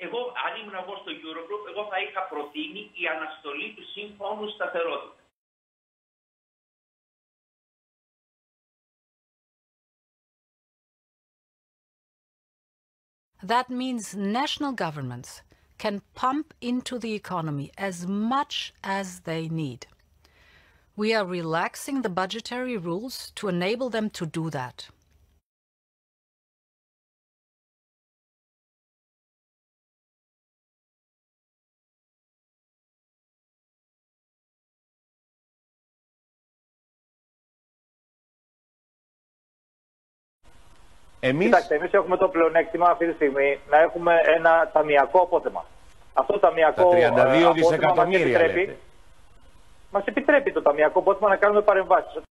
αν ήμουν εγώ στο Eurogroup, εγώ θα είχα προτείνει η αναστολή του Συμφώνου Σταθερότητας. That means national governments can pump into the economy as much as they need. We are relaxing the budgetary rules to enable them to do that. Κοιτάξτε, εμείς έχουμε το πλεονέκτημα αυτή τη στιγμή να έχουμε ένα ταμιακό απόθεμα. Αυτό το ταμιακό τα 32 δισεκατομμύρια μας επιτρέπει το ταμιακό απόθεμα να κάνουμε παρεμβάσεις.